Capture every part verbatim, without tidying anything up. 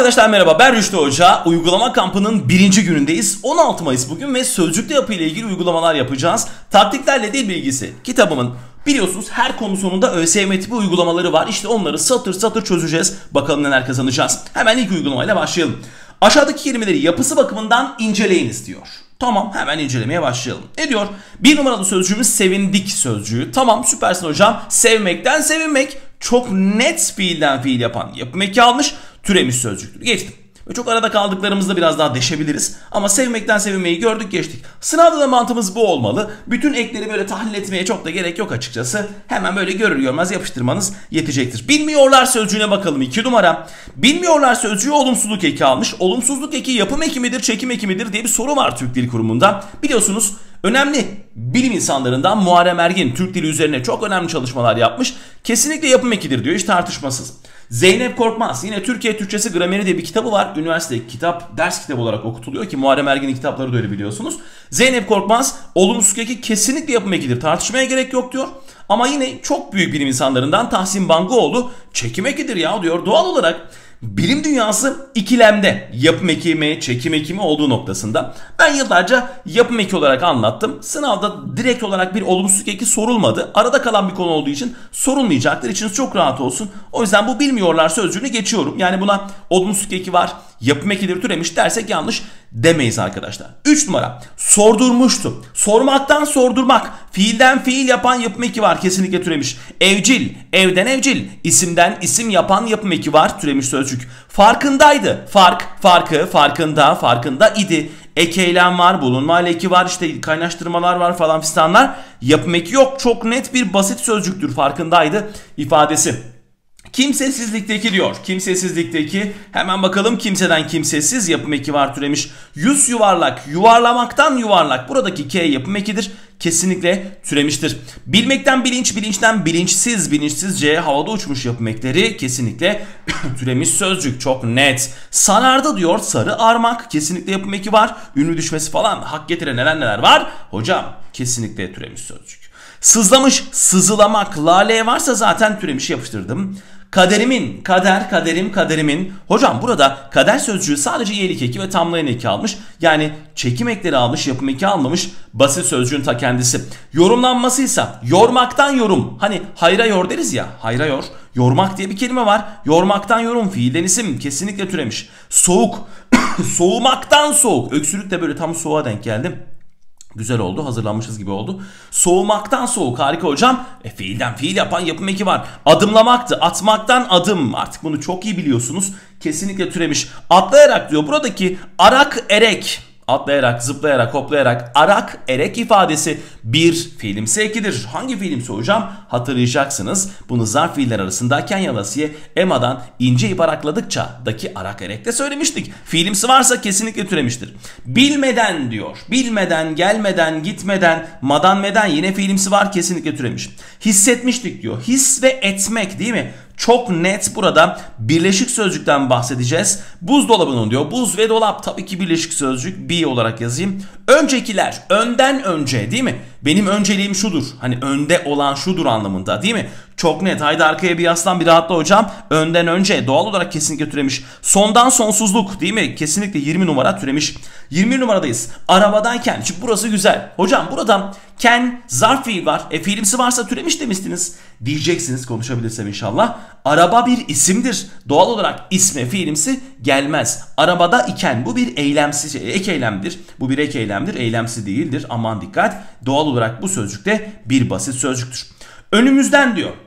Arkadaşlar merhaba, ben Rüştü Hoca. Uygulama kampının birinci günündeyiz. on altı Mayıs bugün ve sözcükte yapı ile ilgili uygulamalar yapacağız. Taktiklerle dil bilgisi kitabımın biliyorsunuz her konu sonunda ÖSYM tipi uygulamaları var. İşte onları satır satır çözeceğiz. Bakalım neler kazanacağız. Hemen ilk uygulamayla başlayalım. Aşağıdaki kelimeleri yapısı bakımından inceleyiniz diyor. Tamam, hemen incelemeye başlayalım. Ne diyor? Bir numaralı sözcüğümüz sevindik sözcüğü. Tamam, süpersin hocam. Sevmekten sevinmek. Çok net fiilden fiil yapan yapım eki almış. Türemiş sözcüktür. Geçtim. Ve çok arada kaldıklarımızda biraz daha deşebiliriz. Ama sevmekten sevinmeyi gördük, geçtik. Sınavda da mantığımız bu olmalı. Bütün ekleri böyle tahlil etmeye çok da gerek yok açıkçası. Hemen böyle görür görmez yapıştırmanız yetecektir. Bilmiyorlar sözcüğüne bakalım. iki numara. Bilmiyorlar sözcüğü olumsuzluk eki almış. Olumsuzluk eki yapım eki midir, çekim eki midir diye bir soru var Türk Dil Kurumu'nda. Biliyorsunuz önemli bilim insanlarından Muharrem Ergin Türk dili üzerine çok önemli çalışmalar yapmış. Kesinlikle yapım ekidir diyor, hiç tartışmasız. Zeynep Korkmaz yine Türkiye Türkçesi Grameri diye bir kitabı var. Üniversite kitap, ders kitabı olarak okutuluyor ki Muharrem Ergin'in kitapları da öyle biliyorsunuz. Zeynep Korkmaz olumsuz eki kesinlikle yapım ekidir, tartışmaya gerek yok diyor. Ama yine çok büyük bilim insanlarından Tahsin Bangoğlu çekim ekidir ya diyor. Doğal olarak bilim dünyası ikilemde yapım eki mi, çekim eki mi olduğu noktasında. Ben yıllarca yapım eki olarak anlattım. Sınavda direkt olarak bir olumsuzluk eki sorulmadı. Arada kalan bir konu olduğu için sorulmayacaktır. İçiniz çok rahat olsun. O yüzden bu bilmiyorlar sözcüğünü geçiyorum. Yani buna olumsuzluk eki var, yapım ekidir türemiş dersek yanlış demeyiz arkadaşlar. üç numara. Sordurmuştu. Sormaktan sordurmak. Fiilden fiil yapan yapım eki var. Kesinlikle türemiş. Evcil. Evden evcil. İsimden isim yapan yapım eki var. Türemiş sözcük. Farkındaydı. Fark. Farkı. Farkında. Farkında idi. Ek eylem var. Bulunma eki var. İşte kaynaştırmalar var falan fistanlar. Yapım eki yok. Çok net bir basit sözcüktür. Farkındaydı ifadesi. Kimsesizlikteki diyor. Kimsesizlikteki hemen bakalım kimseden kimsesiz yapım eki var türemiş. Yüz yuvarlak, yuvarlamaktan yuvarlak. Buradaki K yapım ekidir. Kesinlikle türemiştir. Bilmekten bilinç, bilinçten bilinçsiz, bilinçsizce havada uçmuş yapım ekleri kesinlikle türemiş sözcük. Çok net. Sarardı diyor. Sarı armak kesinlikle yapım eki var. Ünlü düşmesi falan hak getiren neler neler var. Hocam kesinlikle türemiş sözcük. Sızlamış, sızılamak, lale varsa zaten türemiş yapıştırdım. Kaderimin, kader, kaderim, kaderimin. Hocam burada kader sözcüğü sadece iyilik eki ve tamlayan eki almış. Yani çekim ekleri almış, yapım eki almamış. Basit sözcüğün ta kendisi. Yorumlanmasıysa yormaktan yorum. Hani hayra yor deriz ya, hayra yor. Yormak diye bir kelime var. Yormaktan yorum, fiilden isim kesinlikle türemiş. Soğuk, soğumaktan soğuk. Öksürük de böyle tam soğuğa denk geldim. Güzel oldu, hazırlanmışız gibi oldu. Soğumaktan soğuk, harika hocam. E, fiilden fiil yapan yapım eki var. Adımlamaktı, atmaktan adım. Artık bunu çok iyi biliyorsunuz. Kesinlikle türemiş. Atlayarak diyor. Buradaki arak erek. Atlayarak, zıplayarak, hoplayarak, arak, erek ifadesi bir fiilimsi ekidir. Hangi fiilimsi hocam? Hatırlayacaksınız. Bunu zarf fiiller arasında Kenyalasiye emadan ince ip arakladıkça daki arak erekte söylemiştik. Fiilimsi varsa kesinlikle türemiştir. Bilmeden diyor. Bilmeden, gelmeden, gitmeden, madan meden yine fiilimsi var, kesinlikle türemiş. Hissetmiştik diyor. His ve etmek değil mi? Çok net burada birleşik sözcükten bahsedeceğiz. Buzdolabının diyor. Buz ve dolap tabii ki birleşik sözcük. B olarak yazayım. Öncekiler. Önden önce değil mi? Benim önceliğim şudur. Hani önde olan şudur anlamında değil mi? Çok net. Haydi arkaya bir yaslan, bir rahatla hocam. Önden önce doğal olarak kesinlikle türemiş. Sondan sonsuzluk değil mi? Kesinlikle yirmi numara türemiş. yirmi numaradayız. Arabadayken. Şimdi burası güzel. Hocam burada ken zarf fiil var. E fiilimsi varsa türemiş demiştiniz. Diyeceksiniz konuşabilirsem inşallah. Araba bir isimdir. Doğal olarak isme fiilimsi gelmez. Arabada iken bu bir eylemsi, ek eylemdir. Bu bir ek eylemdir. Eylemsi değildir. Aman dikkat. Doğal olarak bu sözcükte bir basit sözcüktür. Önümüzden diyor.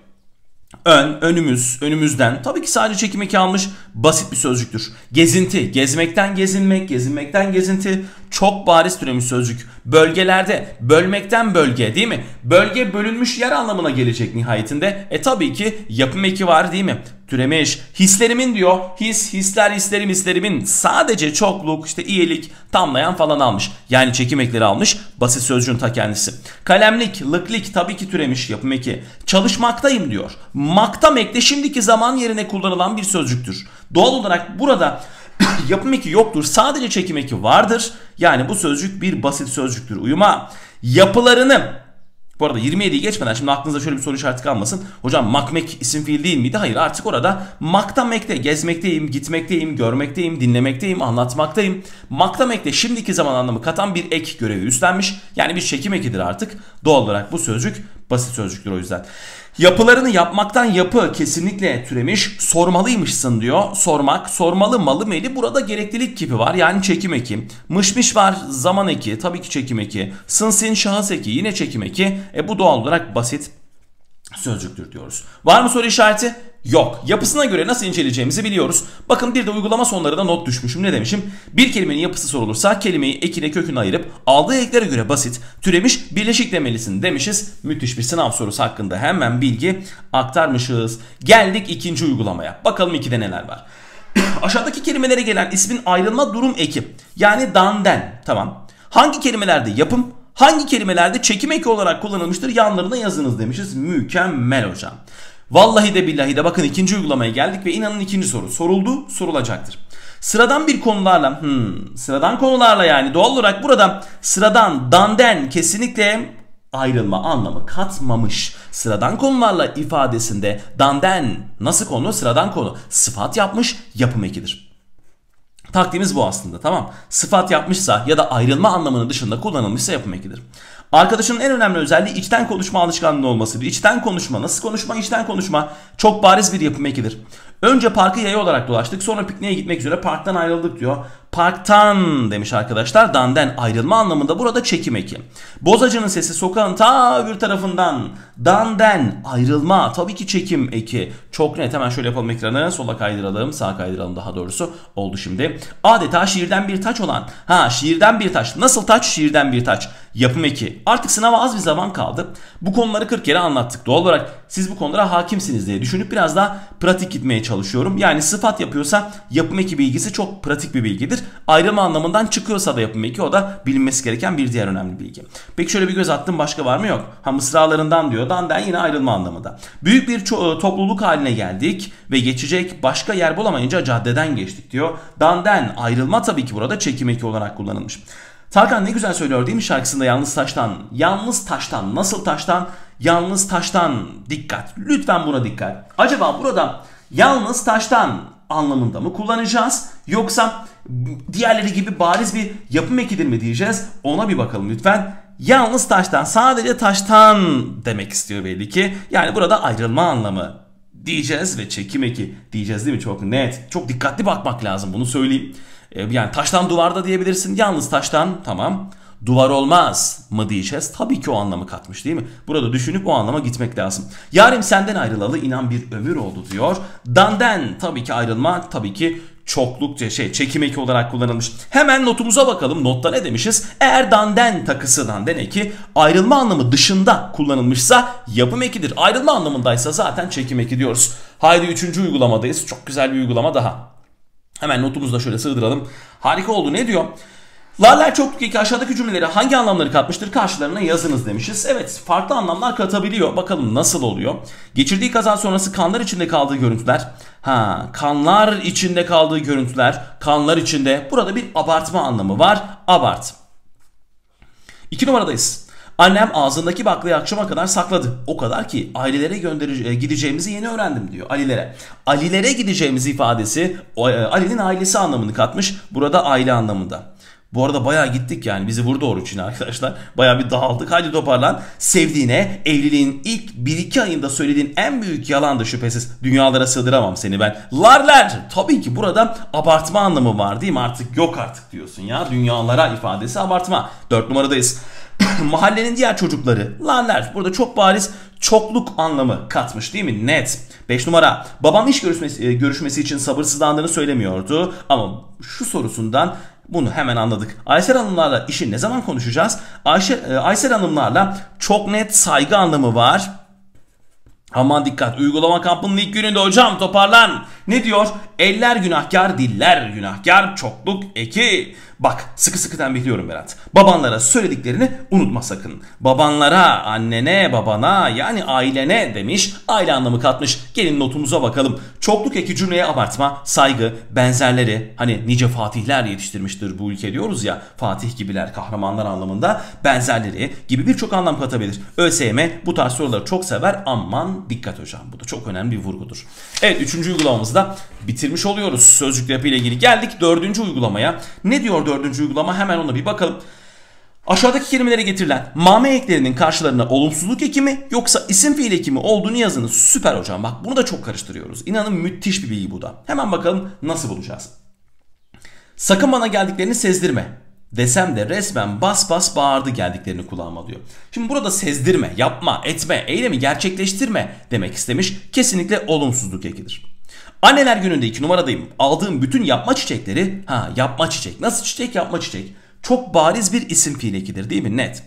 Ön, önümüz, önümüzden. Tabii ki sadece çekim eki almış basit bir sözcüktür. Gezinti, gezmekten gezinmek, gezinmekten gezinti. Çok bariz türemiş sözcük. Bölgelerde, bölmekten bölge değil mi? Bölge bölünmüş yer anlamına gelecek nihayetinde. E tabii ki yapım eki var değil mi? Türemiş. Hislerimin diyor. His, hisler, hislerim, hislerimin. Sadece çokluk, işte iyilik, tamlayan falan almış. Yani çekim ekleri almış. Basit sözcüğün ta kendisi. Kalemlik, lıklik tabii ki türemiş yapım eki. Çalışmaktayım diyor. Maktam ekle şimdiki zaman yerine kullanılan bir sözcüktür. Doğal olarak burada yapım eki yoktur. Sadece çekim eki vardır. Yani bu sözcük bir basit sözcüktür. Uyuma. Yapılarını Bu arada yirmi yediyi geçmeden şimdi aklınıza şöyle bir soru işareti kalmasın. Hocam makmek isim fiil değil miydi? Hayır, artık orada makta mekte, gezmekteyim, gitmekteyim, görmekteyim, dinlemekteyim, anlatmaktayım. Makta mekte şimdiki zaman anlamı katan bir ek görevi üstlenmiş. Yani bir çekim ekidir artık. Doğal olarak bu sözcük basit sözcüktür o yüzden. Yapılarını yapmaktan yapı kesinlikle türemiş. Sormalıymışsın diyor. Sormak, sormalı, malı meli, burada gereklilik kipi var. Yani çekim eki. Mışmış var, zaman eki, tabii ki çekim eki. Sınsin, şahıs eki, yine çekim eki. E bu doğal olarak basit sözcüktür diyoruz. Var mı soru işareti? Yok. Yapısına göre nasıl inceleyeceğimizi biliyoruz. Bakın bir de uygulama sonlarına not düşmüşüm. Ne demişim? Bir kelimenin yapısı sorulursa kelimeyi ekine köküne ayırıp aldığı eklere göre basit, türemiş, birleşik demelisin demişiz. Müthiş bir sınav sorusu hakkında hemen bilgi aktarmışız. Geldik ikinci uygulamaya. Bakalım ikide neler var. Aşağıdaki kelimelere gelen ismin ayrılma durum eki. Yani danden. Tamam. Hangi kelimelerde yapım, hangi kelimelerde çekim eki olarak kullanılmıştır? Yanlarına yazınız demişiz. Mükemmel hocam. Vallahi de billahi de bakın ikinci uygulamaya geldik ve inanın ikinci soru soruldu, sorulacaktır. Sıradan bir konularla, hmm, sıradan konularla yani doğal olarak burada sıradan, danden kesinlikle ayrılma anlamı katmamış. Sıradan konularla ifadesinde danden nasıl konu? Sıradan konu. Sıfat yapmış, yapım ekidir. Taktiğimiz bu aslında, tamam. Sıfat yapmışsa ya da ayrılma anlamının dışında kullanılmışsa yapım ekidir. Arkadaşının en önemli özelliği içten konuşma alışkanlığı olmasıdır. İçten konuşma, nasıl konuşma, içten konuşma çok bariz bir yapım ekidir. Önce parkı yaya olarak dolaştık, sonra pikniğe gitmek üzere parktan ayrıldık diyor. Parktan demiş arkadaşlar, danden ayrılma anlamında burada çekim eki. Bozacının sesi sokağın ta öbür tarafından, danden ayrılma tabii ki çekim eki. Çok net, hemen şöyle yapalım ekranı, sola kaydıralım, sağa kaydıralım daha doğrusu, oldu şimdi. Adeta şiirden bir taç olan, ha şiirden bir taç, nasıl taç? Şiirden bir taç, yapım eki. Artık sınava az bir zaman kaldı. Bu konuları kırk kere anlattık. Doğal olarak siz bu konulara hakimsiniz diye düşünüp biraz daha pratik gitmeye çalışıyorum. Yani sıfat yapıyorsa yapım eki bilgisi çok pratik bir bilgidir. Ayrılma anlamından çıkıyorsa da yapım eki, o da bilinmesi gereken bir diğer önemli bilgi. Peki şöyle bir göz attım, başka var mı? Yok. Ha mısralarından diyor. Danden yine ayrılma anlamında. Büyük bir topluluk haline geldik ve geçecek başka yer bulamayınca caddeden geçtik diyor. Danden ayrılma tabii ki burada çekim eki olarak kullanılmış. Tarkan ne güzel söylüyor değil mi şarkısında, yalnız taştan. Yalnız taştan. Nasıl taştan? Yalnız taştan. Dikkat. Lütfen buna dikkat. Acaba burada yalnız taştan anlamında mı kullanacağız? Yoksa diğerleri gibi bariz bir yapım ekidir mi diyeceğiz? Ona bir bakalım lütfen. Yalnız taştan, sadece taştan demek istiyor belli ki. Yani burada ayrılma anlamı diyeceğiz ve çekim eki diyeceğiz değil mi? Çok net. Çok dikkatli bakmak lazım, bunu söyleyeyim. Yani taştan duvarda diyebilirsin. Yalnız taştan, tamam. Duvar olmaz mı diyeceğiz? Tabii ki o anlamı katmış değil mi? Burada düşünüp o anlama gitmek lazım. Yarim senden ayrılalı inan bir ömür oldu diyor. Danden tabii ki ayrılma, tabii ki çoklukça şey çekim eki olarak kullanılmış. Hemen notumuza bakalım. Notta ne demişiz? Eğer danden takısı, danden eki ayrılma anlamı dışında kullanılmışsa yapım ekidir. Ayrılma anlamındaysa zaten çekim eki diyoruz. Haydi üçüncü uygulamadayız. Çok güzel bir uygulama daha. Hemen notumuzu da şöyle sığdıralım. Harika oldu. Ne diyor? Larler çokluk eki aşağıdaki cümleleri hangi anlamları katmıştır? Karşılarına yazınız demişiz. Evet, farklı anlamlar katabiliyor. Bakalım nasıl oluyor? Geçirdiği kaza sonrası kanlar içinde kaldığı görüntüler. Ha, kanlar içinde kaldığı görüntüler. Kanlar içinde. Burada bir abartma anlamı var. Abart. İki numaradayız. Annem ağzındaki baklayı akşama kadar sakladı. O kadar ki ailelere göndere gideceğimizi yeni öğrendim diyor. Alilere. Alilere gideceğimiz ifadesi Ali'nin ailesi anlamını katmış. Burada aile anlamında. Bu arada bayağı gittik yani, bizi vurdu oruç yine arkadaşlar. Bayağı bir dağıldık. Hadi toparlan. Sevdiğine evliliğin ilk bir iki ayında söylediğin en büyük yalandı şüphesiz. Dünyalara sığdıramam seni ben. Larler. Tabii ki burada abartma anlamı var değil mi? Artık yok artık diyorsun ya. Dünyalara ifadesi abartma. Dört numaradayız. Mahallenin diğer çocukları. Larler. Burada çok bariz çokluk anlamı katmış değil mi? Net. beş numara. Babam iş görüşmesi, görüşmesi için sabırsızlandığını söylemiyordu. Ama şu sorusundan bunu hemen anladık. Aysel Hanımlarla işi ne zaman konuşacağız? Ayşe, Aysel Hanımlarla çok net saygı anlamı var. Aman dikkat, uygulama kampının ilk gününde hocam toparlan. Ne diyor? Eller günahkar, diller günahkar, çokluk eki. Bak sıkı sıkı tembihliyorum Berat. Babanlara söylediklerini unutma sakın. Babanlara, annene, babana yani ailene demiş. Aile anlamı katmış. Gelin notumuza bakalım. Çokluk eki cümleye abartma, saygı, benzerleri. Hani nice fatihler yetiştirmiştir bu ülke diyoruz ya. Fatih gibiler, kahramanlar anlamında. Benzerleri gibi birçok anlam katabilir. ÖSYM bu tarz soruları çok sever. Aman dikkat hocam. Bu da çok önemli bir vurgudur. Evet, üçüncü uygulamamızı da bitirmiş oluyoruz. Sözcük yapı ile ilgili geldik dördüncü uygulamaya. Ne diyor dördüncü uygulama? Hemen ona bir bakalım. Aşağıdaki kelimelere getirilen mame eklerinin karşılarına olumsuzluk eki mi yoksa isim fiil eki mi olduğunu yazınız. Süper hocam, bak bunu da çok karıştırıyoruz. İnanın müthiş bir bilgi bu da. Hemen bakalım nasıl bulacağız. Sakın bana geldiklerini sezdirme desem de resmen bas bas bağırdı geldiklerini kulağıma diyor. Şimdi burada sezdirme, yapma, etme, eylemi gerçekleştirme demek istemiş. Kesinlikle olumsuzluk ekidir. Anneler gününde iki numaradayım. Aldığım bütün yapma çiçekleri, ha yapma çiçek. Nasıl çiçek? Yapma çiçek. Çok bariz bir isim fiil ekidir değil mi? Net.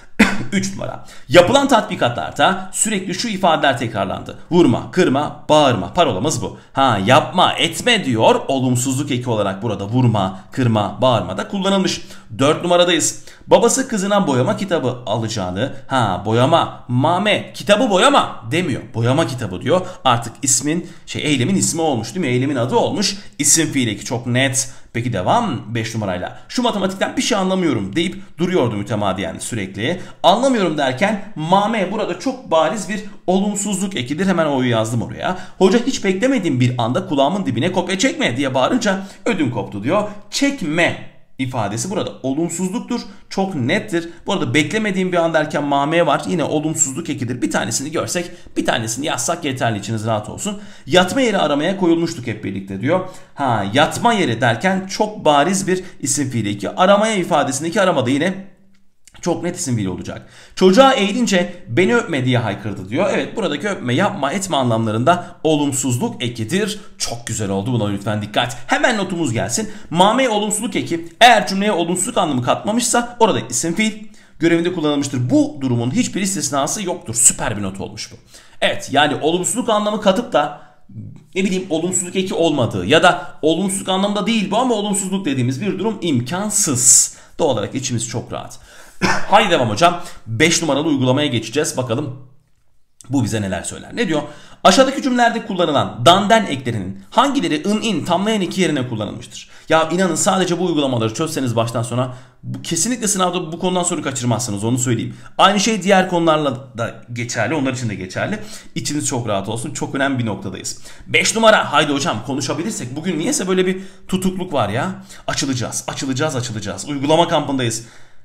üç numara. Yapılan tatbikatlarda sürekli şu ifadeler tekrarlandı. Vurma, kırma, bağırma. Parolamız bu. Ha yapma, etme diyor. Olumsuzluk eki olarak burada vurma, kırma, bağırma da kullanılmış. dört numaradayız. Babası kızına boyama kitabı alacağını, ha boyama, mame, kitabı boyama demiyor. Boyama kitabı diyor. Artık ismin, şey eylemin ismi olmuş değil mi? Eylemin adı olmuş. İsim fiil eki çok net. Peki devam beş numarayla. Şu matematikten bir şey anlamıyorum deyip duruyordu mütemadiyen sürekli. Anlamıyorum derken mame burada çok bariz bir olumsuzluk ekidir. Hemen o'yu yazdım oraya. Hoca hiç beklemediğim bir anda kulağımın dibine kopya çekme diye bağırınca ödüm koptu diyor. Çekme ifadesi burada olumsuzluktur. Çok nettir. Bu arada beklemediğim bir an derken mame var. Yine olumsuzluk ekidir. Bir tanesini görsek bir tanesini yazsak yeterli, içiniz rahat olsun. Yatma yeri aramaya koyulmuştuk hep birlikte diyor. Ha yatma yeri derken çok bariz bir isim fiili eki. Aramaya ifadesindeki aramada yine çok net isim fiili olacak. Çocuğa eğilince beni öpme diye haykırdı diyor. Evet, buradaki öpme, yapma, etme anlamlarında olumsuzluk ekidir. Çok güzel oldu, buna lütfen dikkat. Hemen notumuz gelsin. Mame olumsuzluk eki eğer cümleye olumsuzluk anlamı katmamışsa orada isim fiil görevinde kullanılmıştır. Bu durumun hiçbir istisnası yoktur. Süper bir not olmuş bu. Evet, yani olumsuzluk anlamı katıp da ne bileyim olumsuzluk eki olmadığı ya da olumsuzluk anlamda değil bu ama olumsuzluk dediğimiz bir durum imkansız. Doğal olarak içimiz çok rahat. Haydi devam hocam. beş numaralı uygulamaya geçeceğiz. Bakalım bu bize neler söyler. Ne diyor? Aşağıdaki cümlelerde kullanılan danden eklerinin hangileri ın in tamlayan eki yerine kullanılmıştır? Ya inanın sadece bu uygulamaları çözseniz baştan sona bu, kesinlikle sınavda bu konudan soru kaçırmazsınız, onu söyleyeyim. Aynı şey diğer konularla da geçerli. Onlar için de geçerli. İçiniz çok rahat olsun. Çok önemli bir noktadayız. beş numara. Haydi hocam konuşabilirsek. Bugün niyeyse böyle bir tutukluk var ya. Açılacağız. Açılacağız. Açılacağız. Uygulama kampındayız.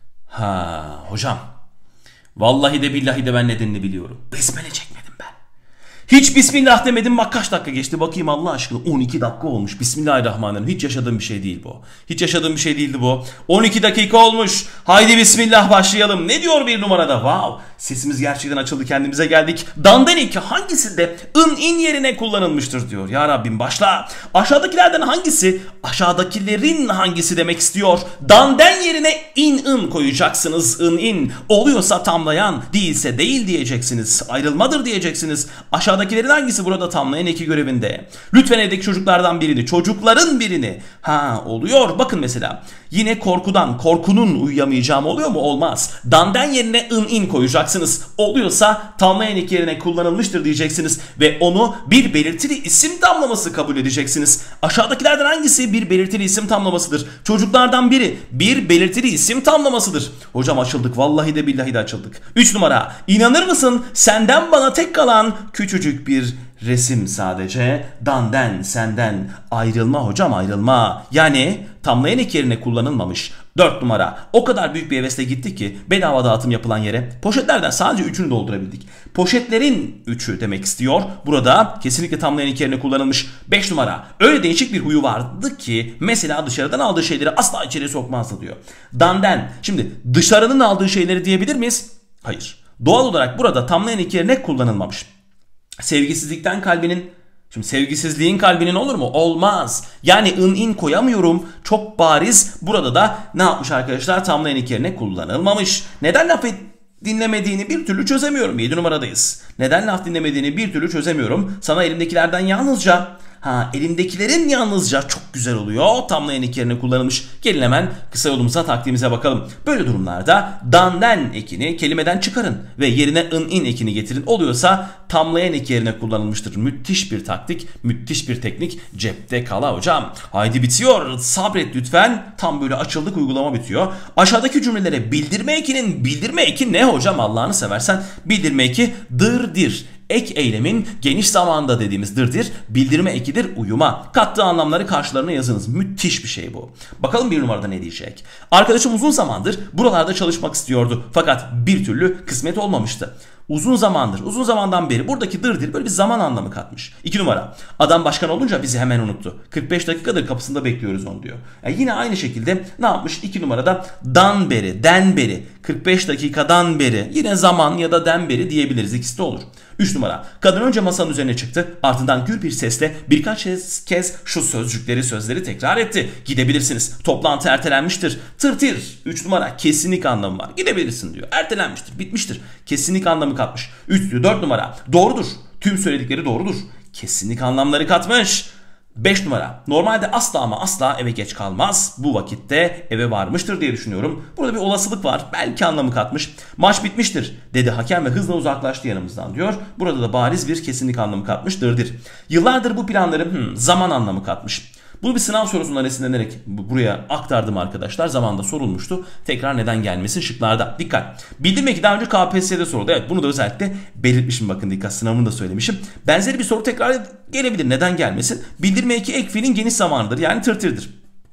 Ha hocam. Vallahi de billahi de ben nedenini biliyorum. Besmele çekmedim ben. Hiç bismillah demedim, bak kaç dakika geçti bakayım Allah aşkına. on iki dakika olmuş. Bismillahirrahmanirrahim. Hiç yaşadığım bir şey değil bu. Hiç yaşadığım bir şey değildi bu. on iki dakika olmuş. Haydi bismillah başlayalım. Ne diyor bir numarada? Wow. Sesimiz gerçekten açıldı, kendimize geldik. Danden eki hangisinde ın in yerine kullanılmıştır diyor. Ya Rabbim başla. Aşağıdakilerden hangisi, aşağıdakilerin hangisi demek istiyor. Danden yerine in ın koyacaksınız. In in. Oluyorsa tamlayan, değilse değil diyeceksiniz. Ayrılmadır diyeceksiniz. Aşağıdakilerin hangisi burada tamlayan eki görevinde? Lütfen evdeki çocuklardan birini, çocukların birini. Ha oluyor. Bakın mesela. Yine korkudan, korkunun uyuyamayacağım oluyor mu? Olmaz. Danden yerine in in koyacaksınız. Oluyorsa tamlayan eki yerine kullanılmıştır diyeceksiniz ve onu bir belirtili isim tamlaması kabul edeceksiniz. Aşağıdakilerden hangisi bir belirtili isim tamlamasıdır? Çocuklardan biri bir belirtili isim tamlamasıdır. Hocam açıldık, vallahi de billahi de açıldık. üç numara. İnanır mısın? Senden bana tek kalan küçücük bir resim sadece. Danden, senden ayrılma hocam, ayrılma. Yani tamlayan eki yerine kullanılmamış. dört numara. O kadar büyük bir hevesle gittik ki bedava dağıtım yapılan yere poşetlerden sadece üçünü doldurabildik. Poşetlerin üçü demek istiyor. Burada kesinlikle tamlayan eki yerine kullanılmış. beş numara. Öyle değişik bir huyu vardı ki mesela dışarıdan aldığı şeyleri asla içeri sokmazdı diyor. Danden. Şimdi dışarının aldığı şeyleri diyebilir miyiz? Hayır. Doğal olarak burada tamlayan eki yerine kullanılmamış. Sevgisizlikten kalbinin, şimdi sevgisizliğin kalbinin olur mu? Olmaz. Yani in in koyamıyorum. Çok bariz. Burada da ne yapmış arkadaşlar? Tamlayan eki yerine kullanılmamış. Neden laf dinlemediğini bir türlü çözemiyorum. yedi numaradayız. Neden laf dinlemediğini bir türlü çözemiyorum. Sana elimdekilerden yalnızca Ha, elimdekilerin yalnızca çok güzel oluyor. Tamlayan eki yerine kullanılmış. Gelin hemen kısa yolumuza taktiğimize bakalım. Böyle durumlarda dan-den ekini kelimeden çıkarın ve yerine ın-in ekini getirin. Oluyorsa tamlayan eki yerine kullanılmıştır. Müthiş bir taktik, müthiş bir teknik. Cepte kala hocam. Haydi bitiyor. Sabret lütfen. Tam böyle açıldık, uygulama bitiyor. Aşağıdaki cümlelere bildirme ekinin bildirme eki ne hocam Allah'ını seversen? Bildirme eki dırdir. Ek eylemin geniş zamanda dediğimiz dırdir, bildirme ekidir uyuma. Kattığı anlamları karşılarına yazınız. Müthiş bir şey bu. Bakalım bir numarada ne diyecek? Arkadaşım uzun zamandır buralarda çalışmak istiyordu. Fakat bir türlü kısmet olmamıştı. Uzun zamandır, uzun zamandan beri buradaki dırdır böyle bir zaman anlamı katmış. İki numara. Adam başkan olunca bizi hemen unuttu. kırk beş dakikadır kapısında bekliyoruz onu diyor. Yani yine aynı şekilde ne yapmış? İki numarada dan beri, den beri, kırk beş dakikadan beri, yine zaman ya da den beri diyebiliriz. İkisi de olur. üç numara. Kadın önce masanın üzerine çıktı. Ardından gür bir sesle birkaç kez şu sözcükleri sözleri tekrar etti. Gidebilirsiniz. Toplantı ertelenmiştir. Tırtir. üç numara. Kesinlik anlamı var. Gidebilirsin diyor. Ertelenmiştir. Bitmiştir. Kesinlik anlamı katmış. üç dört numara. Doğrudur. Tüm söyledikleri doğrudur. Kesinlik anlamları katmış. beş numara. Normalde asla ama asla eve geç kalmaz. Bu vakitte eve varmıştır diye düşünüyorum. Burada bir olasılık var. Belki anlamı katmış. Maç bitmiştir dedi hakem ve hızla uzaklaştı yanımızdan diyor. Burada da bariz bir kesinlik anlamı katmıştır. Yıllardır bu planları hmm, zaman anlamı katmış. Bunu bir sınav sorusundan esinlenerek buraya aktardım arkadaşlar. Zamanında sorulmuştu. Tekrar neden gelmesin şıklarda. Dikkat. Bildirme ki daha önce K P S S'de soruldu. Evet, bunu da özellikle belirtmişim, bakın dikkat, sınavını da söylemişim. Benzeri bir soru tekrar gelebilir. Neden gelmesin? Bildirme eki ek fiilin geniş zamanıdır. Yani tırtırdır.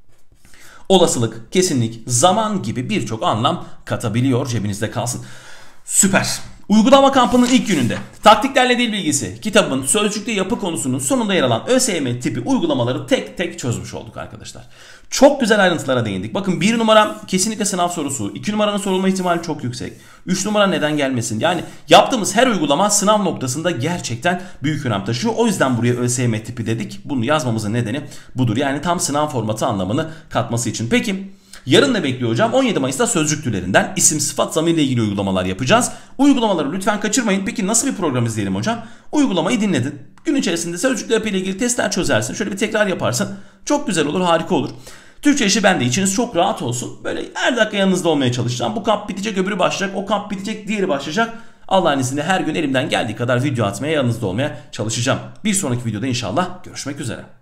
Olasılık, kesinlik, zaman gibi birçok anlam katabiliyor. Cebinizde kalsın. Süper. Uygulama kampının ilk gününde taktiklerle dil bilgisi kitabın sözcükte yapı konusunun sonunda yer alan ÖSYM tipi uygulamaları tek tek çözmüş olduk arkadaşlar. Çok güzel ayrıntılara değindik. Bakın bir numara kesinlikle sınav sorusu. iki numaranın sorulma ihtimali çok yüksek. üç numara neden gelmesin? Yani yaptığımız her uygulama sınav noktasında gerçekten büyük önem taşıyor. O yüzden buraya ÖSYM tipi dedik. Bunu yazmamızın nedeni budur. Yani tam sınav formatı anlamını katması için. Peki yarın ne bekliyor hocam? on yedi Mayıs'ta sözcük türlerinden isim, sıfat, zamirle ilgili uygulamalar yapacağız. Uygulamaları lütfen kaçırmayın. Peki nasıl bir program izleyelim hocam? Uygulamayı dinledin. Gün içerisinde sözcükle yapıyla ilgili testler çözersin. Şöyle bir tekrar yaparsın. Çok güzel olur, harika olur. Türkçe işi bende. İçiniz çok rahat olsun. Böyle her dakika yanınızda olmaya çalışacağım. Bu kamp bitecek, öbürü başlayacak. O kamp bitecek, diğeri başlayacak. Allah'ın izniyle her gün elimden geldiği kadar video atmaya, yanınızda olmaya çalışacağım. Bir sonraki videoda inşallah görüşmek üzere.